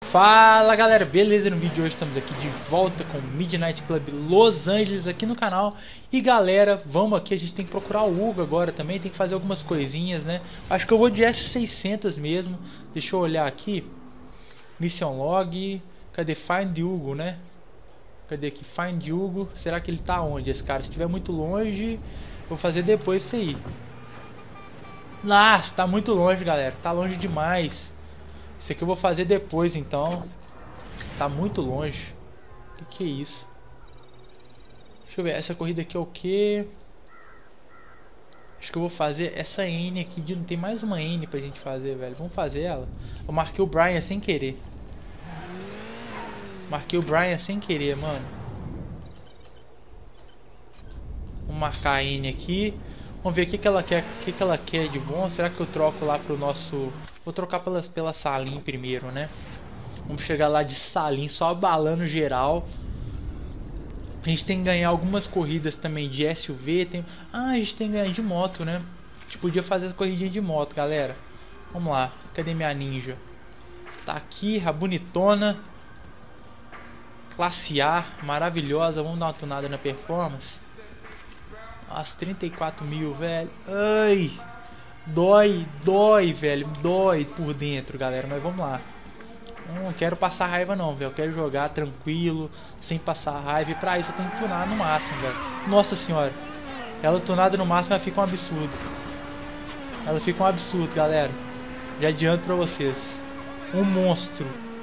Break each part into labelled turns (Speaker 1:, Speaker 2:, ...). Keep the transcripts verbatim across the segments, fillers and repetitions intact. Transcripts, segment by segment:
Speaker 1: Fala galera, beleza? No vídeo de hoje estamos aqui de volta com o Midnight Club Los Angeles aqui no canal. E galera, vamos aqui, a gente tem que procurar o Hugo agora também, tem que fazer algumas coisinhas, né? Acho que eu vou de S seiscentos mesmo. Deixa eu olhar aqui. Mission Log, cadê? Find Hugo, né? Cadê aqui? Find Hugo, será que ele tá onde esse cara? Se estiver muito longe, vou fazer depois isso aí. Nossa, tá muito longe galera, tá longe demais. Isso aqui eu vou fazer depois, então. Tá muito longe. O que, que é isso? Deixa eu ver. Essa corrida aqui é o que? Acho que eu vou fazer essa N aqui. De... Não tem mais uma N pra gente fazer, velho. Vamos fazer ela. Eu marquei o Brian sem querer. Marquei o Brian sem querer, mano. Vamos marcar a N aqui. Vamos ver o que, que ela quer. O que, que ela quer de bom. Será que eu troco lá pro nosso... Vou trocar pela, pela Salim primeiro, né? Vamos chegar lá de Salim, só abalando geral. A gente tem que ganhar algumas corridas também de S U V. Tem... Ah, a gente tem que ganhar de moto, né? A gente podia fazer essa corridinha de moto, galera. Vamos lá. Cadê minha ninja? Tá aqui, a bonitona. Classe A, maravilhosa. Vamos dar uma tunada na performance. Nossa, trinta e quatro mil, velho. Ai... Dói, dói, velho, dói por dentro, galera, mas vamos lá. Não quero passar raiva não, velho, eu quero jogar tranquilo, sem passar raiva, e pra isso eu tenho que tunar no máximo, velho. Nossa senhora, ela tunada no máximo, ela fica um absurdo. Ela fica um absurdo, galera. Já adianto pra vocês. Um monstro.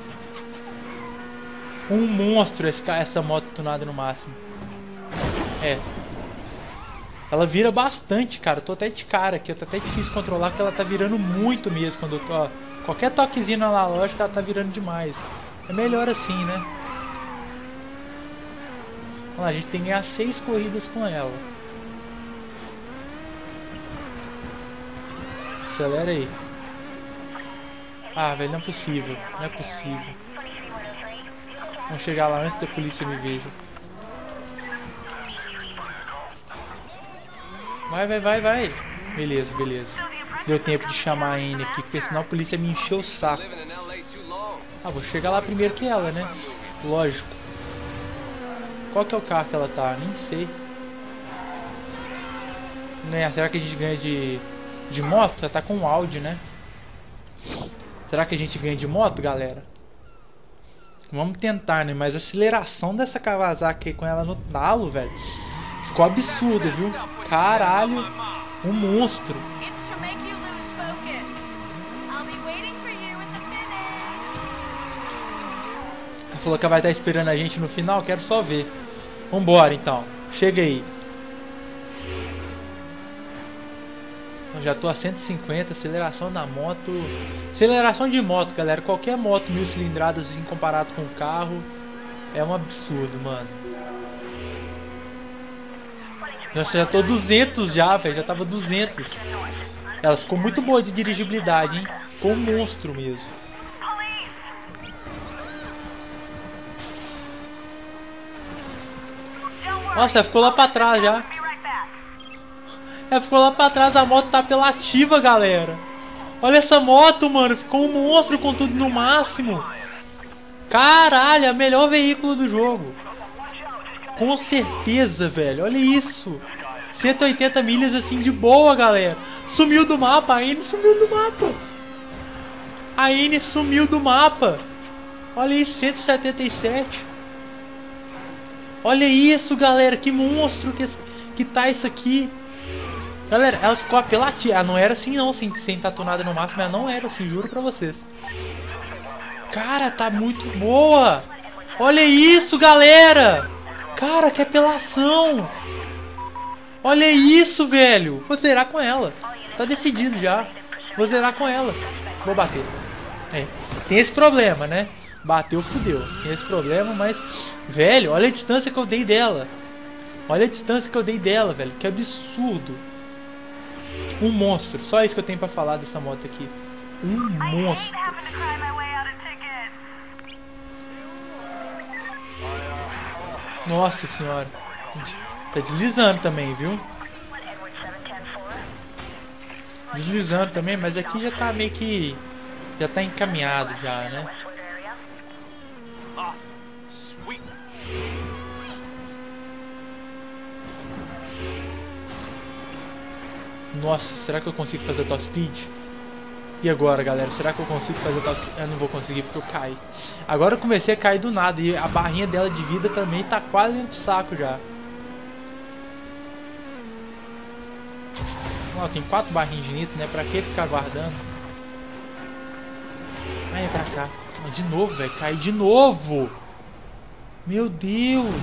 Speaker 1: Um monstro esse, essa moto tunada no máximo. É. Ela vira bastante, cara. Eu tô até de cara aqui. Tá até difícil controlar porque ela tá virando muito mesmo. Quando eu tô, ó, qualquer toquezinho na lógica, ela tá virando demais. É melhor assim, né? Vamos lá, a gente tem que ganhar seis corridas com ela. Acelera aí. Ah, velho, não é possível. Não é possível. Vamos chegar lá antes da polícia me veja. Vai, vai, vai, vai. Beleza, beleza. Deu tempo de chamar a N aqui, porque senão a polícia me encheu o saco. Ah, vou chegar lá primeiro que ela, né? Lógico. Qual que é o carro que ela tá? Nem sei. Né? Será que a gente ganha de, de moto? Ela tá com um Audi, né? Será que a gente ganha de moto, galera? Vamos tentar, né? Mas a aceleração dessa Kawasaki aí com ela no talo, velho, ficou absurdo, viu? Caralho, um monstro. Ela falou que vai estar esperando a gente no final, quero só ver. Vambora então, chega aí. Eu já tô a cento e cinquenta, aceleração da moto. Aceleração de moto, galera. Qualquer moto mil cilindradas assim, comparado com o carro, é um absurdo, mano. Nossa, já tô duzentos já, velho. Já tava duzentos. Ela ficou muito boa de dirigibilidade, hein? Ficou um monstro mesmo. Nossa, ela ficou lá pra trás já. Ela ficou lá pra trás. A moto tá apelativa, galera. Olha essa moto, mano. Ficou um monstro com tudo no máximo. Caralho, é o melhor veículo do jogo. Com certeza, velho. Olha isso. cento e oitenta milhas assim de boa, galera. Sumiu do mapa. A N sumiu do mapa. A N sumiu do mapa. Olha isso, cento e setenta e sete. Olha isso, galera. Que monstro que, que tá isso aqui. Galera, ela ficou apelativa. Ela não era assim não, sem, sem tatunada no máximo. Ela não era assim, juro pra vocês. Cara, tá muito boa. Olha isso, galera. Cara, que apelação! Olha isso, velho! Vou zerar com ela. Tá decidido já. Vou zerar com ela. Vou bater. É. Tem esse problema, né? Bateu, fudeu. Tem esse problema, mas... Velho, olha a distância que eu dei dela. Olha a distância que eu dei dela, velho. Que absurdo. Um monstro. Só isso que eu tenho pra falar dessa moto aqui. Um monstro. Nossa senhora. Tá deslizando também, viu? Deslizando também, mas aqui já tá meio que... Já tá encaminhado já, né? Nossa, será que eu consigo fazer top speed? E agora, galera? Será que eu consigo fazer top speed? Eu não vou conseguir porque eu caí. Agora eu comecei a cair do nada e a barrinha dela de vida também tá quase indo pro saco já. Ó, tem quatro barrinhas de nitro, né? Pra que ficar guardando? Vai pra cá. De novo, velho. Cai de novo. Meu Deus.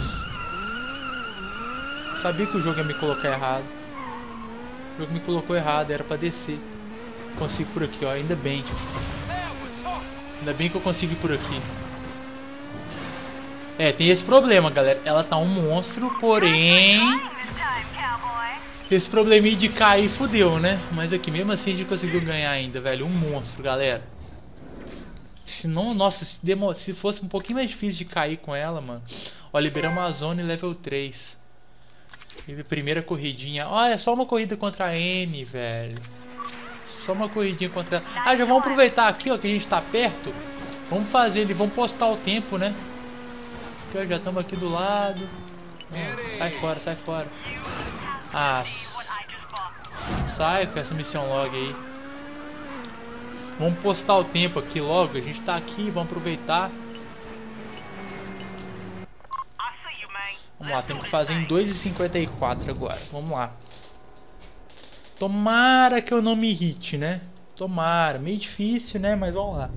Speaker 1: Sabia que o jogo ia me colocar errado. O jogo me colocou errado. Era pra descer. Consigo por aqui, ó. Ainda bem. Ainda bem que eu consigo ir por aqui. É, tem esse problema, galera. Ela tá um monstro, porém... Esse probleminha de cair fudeu, né? Mas aqui, mesmo assim, a gente conseguiu ganhar ainda, velho. Um monstro, galera. Se não, nossa, se, demo, se fosse um pouquinho mais difícil de cair com ela, mano. Ó, liberamos a zona level três. Teve primeira corridinha. Olha, só uma corrida contra a N, velho. Só uma corridinha contra ela. Ah, já vamos aproveitar aqui, ó, que a gente tá perto. Vamos fazer ele, vamos postar o tempo, né? Aqui, ó, já estamos aqui do lado. Ó, sai fora, sai fora. Ah, sai com essa missão log aí. Vamos postar o tempo aqui logo. A gente tá aqui, vamos aproveitar. Vamos lá, tem que fazer em dois e cinquenta e quatro agora. Vamos lá. Tomara que eu não me irrite, né? Tomara. Meio difícil, né? Mas vamos lá.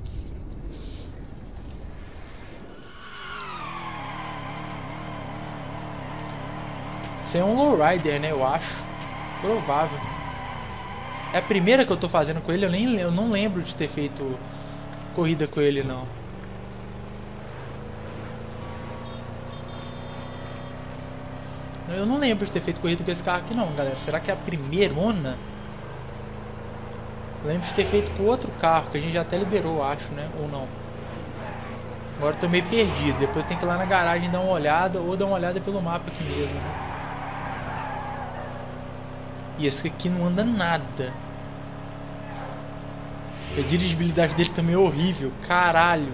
Speaker 1: Isso é um lowrider, né? Eu acho. Provável. É a primeira que eu tô fazendo com ele. Eu, nem, eu não lembro de ter feito corrida com ele, não. Eu não lembro de ter feito corrida com esse carro aqui, não, galera. Será que é a primeirona? Eu lembro de ter feito com outro carro, que a gente já até liberou, acho, né? Ou não. Agora eu tô meio perdido. Depois tem que ir lá na garagem dar uma olhada, ou dar uma olhada pelo mapa aqui mesmo, né? E esse aqui não anda nada. A dirigibilidade dele também é horrível. Caralho.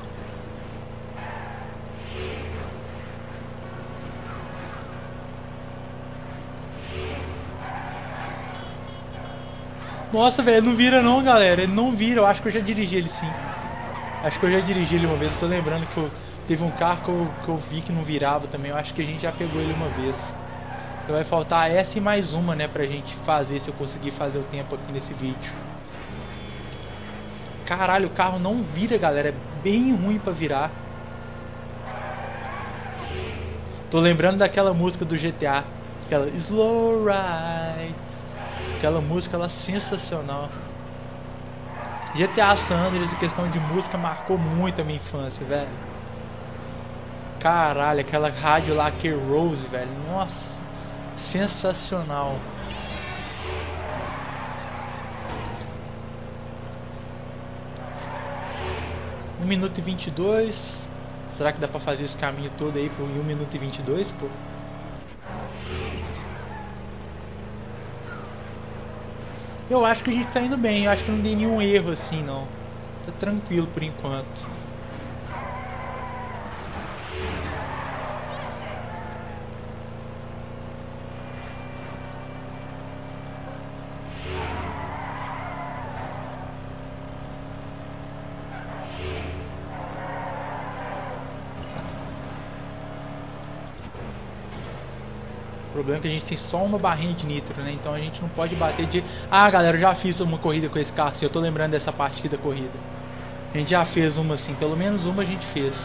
Speaker 1: Nossa, velho, não vira não, galera. Ele não vira. Eu acho que eu já dirigi ele sim. Acho que eu já dirigi ele uma vez. Eu tô lembrando que eu, teve um carro que eu, que eu vi que não virava também. Eu acho que a gente já pegou ele uma vez. Então vai faltar essa e mais uma, né, pra gente fazer, se eu conseguir fazer o tempo aqui nesse vídeo. Caralho, o carro não vira, galera. É bem ruim pra virar. Tô lembrando daquela música do G T A. Aquela Slow Ride. Aquela música, ela é sensacional. G T A San Andreas, em questão de música, marcou muito a minha infância, velho. Caralho, aquela rádio lá, que Rose, velho. Nossa. Sensacional. um minuto e vinte e dois. Será que dá pra fazer esse caminho todo aí por um minuto e vinte e dois, pô? Eu acho que a gente tá indo bem. Eu acho que não tem nenhum erro assim, não. Tá tranquilo por enquanto. O problema é que a gente tem só uma barrinha de nitro, né? Então a gente não pode bater de... Ah, galera, eu já fiz uma corrida com esse carro, assim, eu tô lembrando dessa parte aqui da corrida. A gente já fez uma assim, pelo menos uma a gente fez.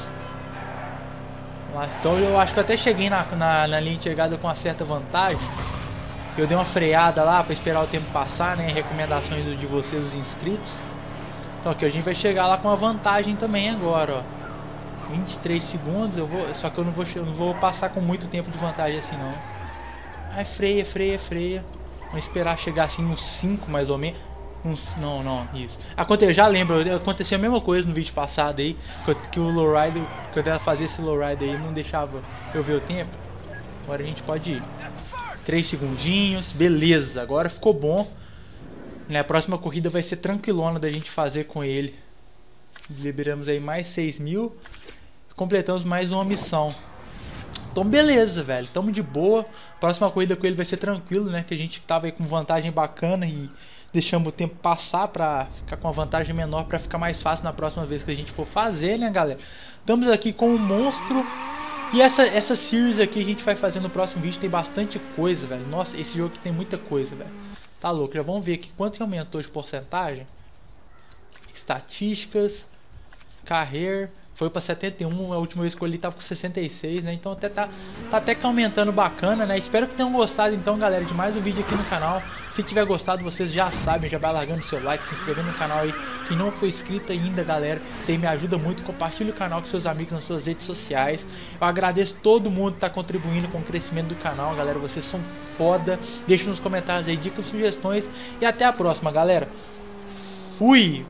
Speaker 1: Então eu acho que eu até cheguei na, na, na linha de chegada com uma certa vantagem. Eu dei uma freada lá pra esperar o tempo passar, né? Recomendações de vocês, os inscritos. Então aqui a gente vai chegar lá com uma vantagem também agora, ó. vinte e três segundos, eu vou... Só que eu não vou, eu não vou passar com muito tempo de vantagem assim, não. Ai, freia, freia, freia. Vamos esperar chegar assim nos cinco mais ou menos. Uns, não, não, isso. Aconteceu, já lembro, aconteceu a mesma coisa no vídeo passado aí. Que, que o lowrider, que eu ia fazer esse lowrider aí, não deixava eu ver o tempo. Agora a gente pode ir. três segundinhos, beleza, agora ficou bom. Né, a próxima corrida vai ser tranquilona da gente fazer com ele. Liberamos aí mais seis mil. completamos mais uma missão. Então beleza, velho, tamo de boa. Próxima corrida com ele vai ser tranquilo, né? Que a gente tava aí com vantagem bacana e deixamos o tempo passar pra ficar com uma vantagem menor, pra ficar mais fácil na próxima vez que a gente for fazer, né, galera? Estamos aqui com o monstro. E essa, essa series aqui a gente vai fazer no próximo vídeo. Tem bastante coisa, velho. Nossa, esse jogo aqui tem muita coisa, velho. Tá louco, já vamos ver aqui quanto que aumentou de porcentagem. Estatísticas, carreira, foi pra setenta e um, a última vez que eu li tava com sessenta e seis, né? Então até tá, tá até que aumentando bacana, né? Espero que tenham gostado então, galera, de mais um vídeo aqui no canal. Se tiver gostado, vocês já sabem, já vai largando o seu like, se inscrevendo no canal aí. Quem não for inscrito ainda, galera, isso aí me ajuda muito. Compartilhe o canal com seus amigos nas suas redes sociais. Eu agradeço todo mundo que tá contribuindo com o crescimento do canal, galera. Vocês são foda. Deixe nos comentários aí dicas, sugestões e até a próxima, galera. Fui!